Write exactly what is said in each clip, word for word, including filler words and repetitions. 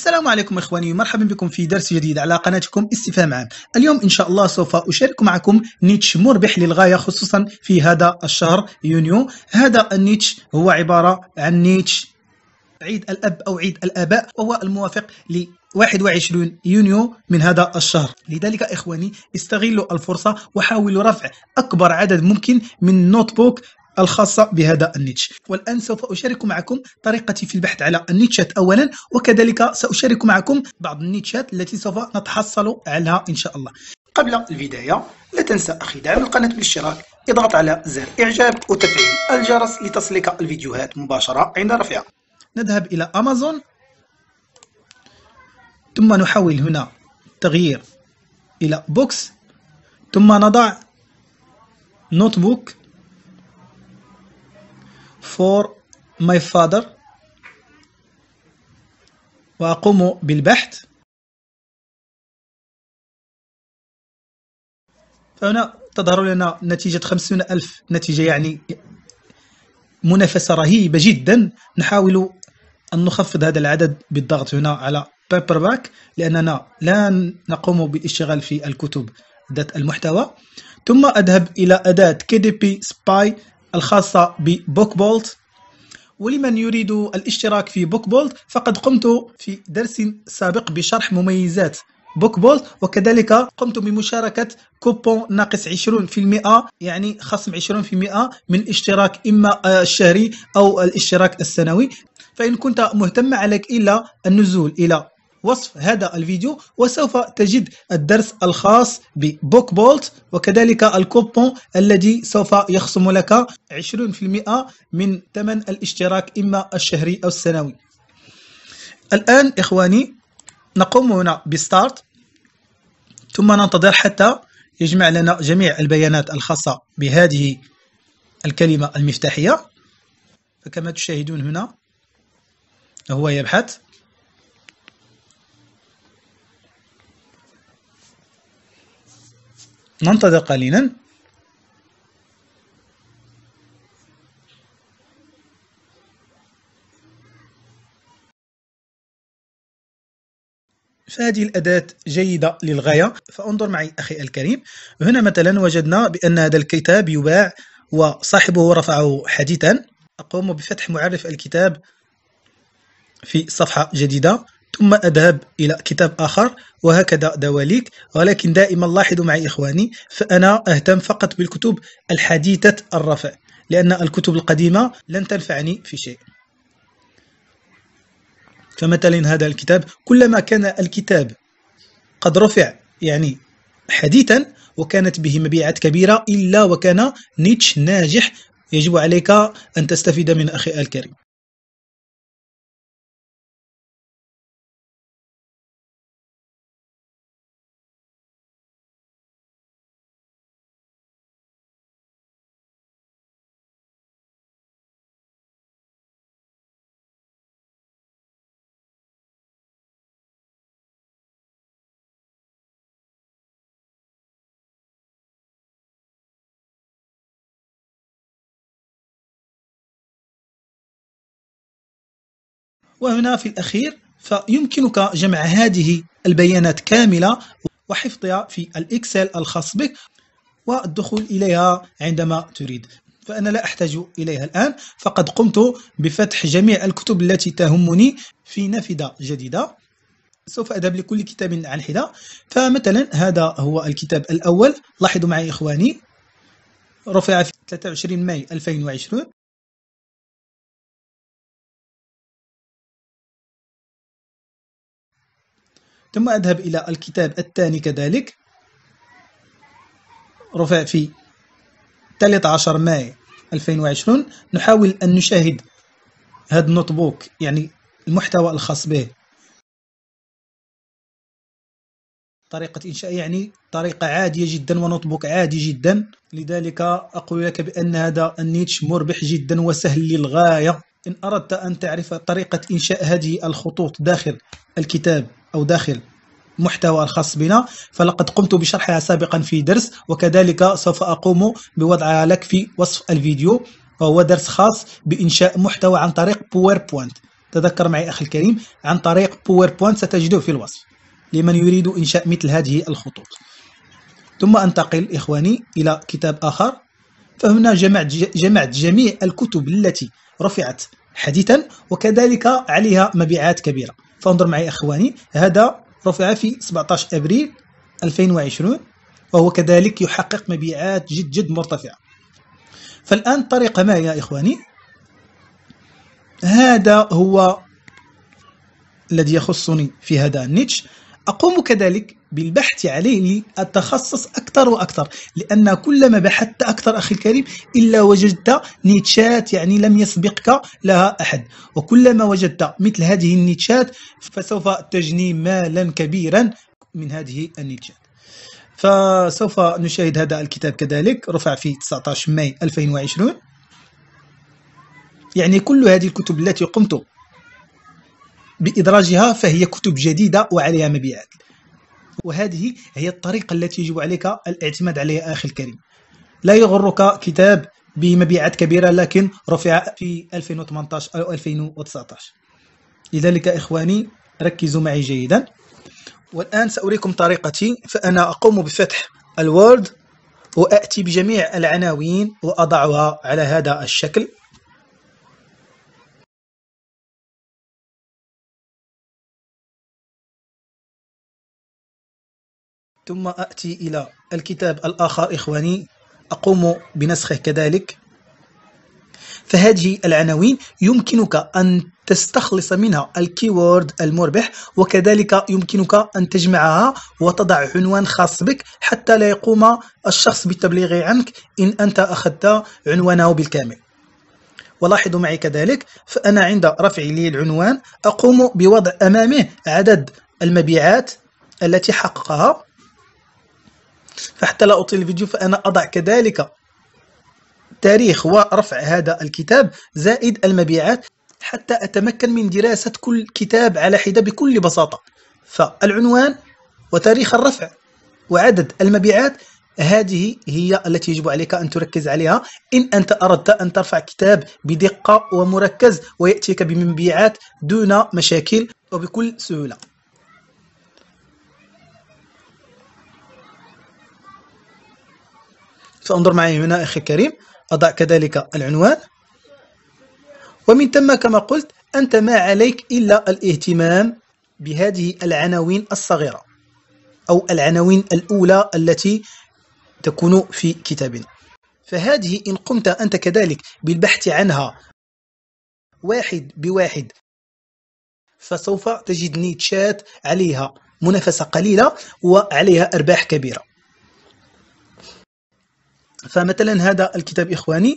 السلام عليكم إخواني، مرحبا بكم في درس جديد على قناتكم استفهام عام. اليوم إن شاء الله سوف أشارك معكم نيتش مربح للغاية، خصوصا في هذا الشهر يونيو. هذا النيتش هو عبارة عن نيتش عيد الأب أو عيد الآباء، وهو الموافق ل واحد وعشرين يونيو من هذا الشهر. لذلك إخواني استغلوا الفرصة وحاولوا رفع أكبر عدد ممكن من نوت بوك الخاصة بهذا النيتش. والآن سوف أشارك معكم طريقتي في البحث على النيتشات أولا، وكذلك سأشارك معكم بعض النيتشات التي سوف نتحصل عليها إن شاء الله. قبل البداية لا تنسى أخي دعم القناة بالاشتراك، اضغط على زر إعجاب وتفعيل الجرس لتصلك الفيديوهات مباشرة عند رفعها. نذهب إلى أمازون، ثم نحول هنا تغيير إلى بوكس، ثم نضع نوت بوك for my father وأقوم بالبحث. فهنا تظهر لنا نتيجة خمسون ألف نتيجة، يعني منافسة رهيبة جدا. نحاول أن نخفض هذا العدد بالضغط هنا على بيبرباك، لأننا لا نقوم بالاشتغال في الكتب ذات المحتوى. ثم أذهب إلى أداة كي دي بي سباي الخاصة ببوكبولت. ولمن يريد الاشتراك في بوكبولت فقد قمت في درس سابق بشرح مميزات بوكبولت، وكذلك قمت بمشاركة كوبون ناقص عشرين بالمئة، يعني خصم عشرين بالمئة من الاشتراك إما الشهري أو الاشتراك السنوي. فإن كنت مهتم عليك إلا النزول إلى وصف هذا الفيديو، وسوف تجد الدرس الخاص ببوكبولت وكذلك الكوبون الذي سوف يخصم لك عشرين بالمئة من ثمن الاشتراك إما الشهري أو السنوي. الآن إخواني نقوم هنا بستارت، ثم ننتظر حتى يجمع لنا جميع البيانات الخاصة بهذه الكلمة المفتاحية. فكما تشاهدون هنا هو يبحث. ننتظر قليلا. فهذه الأداة جيدة للغاية. فانظر معي أخي الكريم، هنا مثلا وجدنا بأن هذا الكتاب يباع وصاحبه رفعه حديثا. أقوم بفتح معرف الكتاب في صفحة جديدة، ثم أذهب إلى كتاب آخر، وهكذا دواليك. ولكن دائما لاحظوا معي إخواني، فأنا أهتم فقط بالكتب الحديثة الرفع، لأن الكتب القديمة لن تنفعني في شيء. فمثلا هذا الكتاب كلما كان الكتاب قد رفع يعني حديثا وكانت به مبيعات كبيرة، إلا وكان نيتش ناجح. يجب عليك أن تستفيد من أخي الكريم. وهنا في الأخير فيمكنك جمع هذه البيانات كاملة وحفظها في الإكسل الخاص بك والدخول إليها عندما تريد. فأنا لا أحتاج إليها الآن، فقد قمت بفتح جميع الكتب التي تهمني في نافذة جديدة. سوف أذهب لكل كتاب عن حدة. فمثلا هذا هو الكتاب الأول، لاحظوا معي إخواني، رفع في ثلاثة وعشرين ماي ألفين وعشرين. ثم أذهب إلى الكتاب الثاني كذلك، رفع في ثلاثة عشر ماي ألفين وعشرين. نحاول أن نشاهد هذا النوت بوك، يعني المحتوى الخاص به، طريقة إنشاء يعني طريقة عادية جدا ونوت بوك عادي جدا. لذلك أقول لك بأن هذا النيتش مربح جدا وسهل للغاية. إن أردت أن تعرف طريقة إنشاء هذه الخطوط داخل الكتاب أو داخل محتوى الخاص بنا، فلقد قمت بشرحها سابقا في درس، وكذلك سوف أقوم بوضعها لك في وصف الفيديو، وهو درس خاص بإنشاء محتوى عن طريق باوربوينت. تذكر معي أخي الكريم عن طريق باوربوينت ستجده في الوصف لمن يريد إنشاء مثل هذه الخطوط. ثم أنتقل إخواني إلى كتاب آخر، فهنا جمعت جمعت جميع الكتب التي رفعت حديثا وكذلك عليها مبيعات كبيرة. فانظر معي إخواني، هذا رفع في سبعة عشر أبريل ألفين وعشرين وهو كذلك يحقق مبيعات جد جد مرتفعة. فالآن طريقة ما يا إخواني، هذا هو الذي يخصني في هذا النيتش. أقوم كذلك بالبحث عليه لأتخصص أكثر وأكثر، لأن كلما بحثت أكثر أخي الكريم إلا وجدت نيتشات يعني لم يسبقك لها أحد، وكلما وجدت مثل هذه النيتشات فسوف تجني مالا كبيرا من هذه النيتشات. فسوف نشاهد هذا الكتاب كذلك، رفع في تسعة عشر ماي ألفين وعشرين. يعني كل هذه الكتب التي قمت بإدراجها فهي كتب جديدة وعليها مبيعات، وهذه هي الطريقة التي يجب عليك الاعتماد عليها أخي الكريم. لا يغرك كتاب بمبيعات كبيرة لكن رفع في ألفين وثمانية عشر أو ألفين وتسعة عشر. لذلك إخواني ركزوا معي جيدا. والآن سأريكم طريقتي. فأنا أقوم بفتح الوورد وأأتي بجميع العناوين وأضعها على هذا الشكل. ثم أأتي إلى الكتاب الآخر إخواني، أقوم بنسخه كذلك. فهذه العناوين يمكنك أن تستخلص منها الكيورد المربح، وكذلك يمكنك أن تجمعها وتضع عنوان خاص بك حتى لا يقوم الشخص بالتبليغ عنك إن أنت أخذت عنوانه بالكامل. ولاحظوا معي كذلك، فأنا عند رفعي للعنوان أقوم بوضع أمامه عدد المبيعات التي حققها. فحتى لا أطيل الفيديو فأنا أضع كذلك تاريخ ورفع هذا الكتاب زائد المبيعات حتى أتمكن من دراسة كل كتاب على حدة بكل بساطة. فالعنوان وتاريخ الرفع وعدد المبيعات هذه هي التي يجب عليك أن تركز عليها إن أنت أردت أن ترفع كتاب بدقة ومركز ويأتيك بمبيعات دون مشاكل وبكل سهولة. فانظر معي هنا أخي الكريم، أضع كذلك العنوان، ومن ثم كما قلت أنت ما عليك إلا الاهتمام بهذه العناوين الصغيرة أو العناوين الأولى التي تكون في كتابنا. فهذه إن قمت أنت كذلك بالبحث عنها واحد بواحد فسوف تجد نيتشات عليها منافسة قليلة وعليها أرباح كبيرة. فمثلا هذا الكتاب إخواني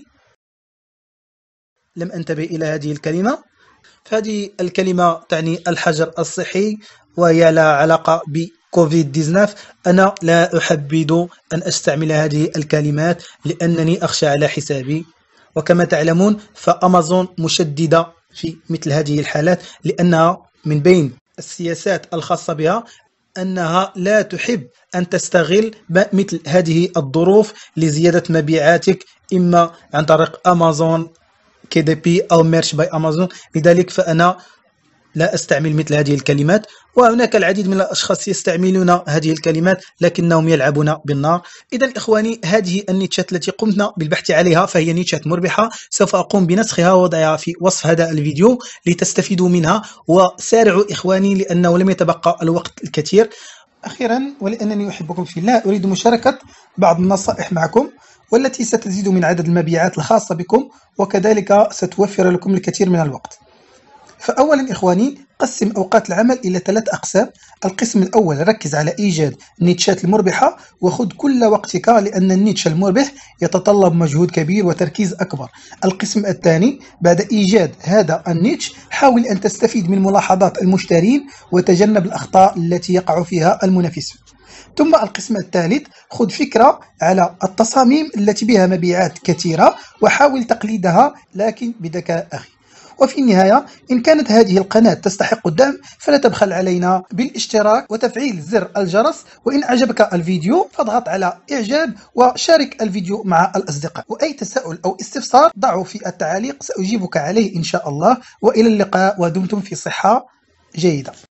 لم أنتبه إلى هذه الكلمة، فهذه الكلمة تعني الحجر الصحي وهي لها علاقة بكوفيد تسعة عشر. أنا لا أحبذ أن أستعمل هذه الكلمات لأنني أخشى على حسابي، وكما تعلمون فأمازون مشددة في مثل هذه الحالات، لأنها من بين السياسات الخاصة بها أنها لا تحب أن تستغل مثل هذه الظروف لزيادة مبيعاتك إما عن طريق أمازون كي دي بي أو ميرش باي أمازون. لذلك فأنا لا أستعمل مثل هذه الكلمات، وهناك العديد من الأشخاص يستعملون هذه الكلمات لكنهم يلعبون بالنار. إذا إخواني هذه النيتشات التي قمنا بالبحث عليها فهي نيتشات مربحة، سوف أقوم بنسخها ووضعها في وصف هذا الفيديو لتستفيدوا منها. وسارعوا إخواني لأنه لم يتبقى الوقت الكثير. أخيرا ولأنني أحبكم في الله أريد مشاركة بعض النصائح معكم والتي ستزيد من عدد المبيعات الخاصة بكم وكذلك ستوفر لكم الكثير من الوقت. فأولا إخواني قسم أوقات العمل إلى ثلاث أقسام. القسم الأول ركز على إيجاد النيتشات المربحة وخذ كل وقتك لأن النيتش المربح يتطلب مجهود كبير وتركيز أكبر. القسم الثاني بعد إيجاد هذا النيتش حاول أن تستفيد من ملاحظات المشترين وتجنب الأخطاء التي يقع فيها المنافسون. ثم القسم الثالث خذ فكرة على التصاميم التي بها مبيعات كثيرة وحاول تقليدها لكن بذكاء أخي. وفي النهاية إن كانت هذه القناة تستحق الدعم فلا تبخل علينا بالاشتراك وتفعيل زر الجرس، وإن أعجبك الفيديو فاضغط على إعجاب وشارك الفيديو مع الأصدقاء، وأي تساؤل أو استفسار ضعه في التعاليق سأجيبك عليه إن شاء الله. وإلى اللقاء ودمتم في صحة جيدة.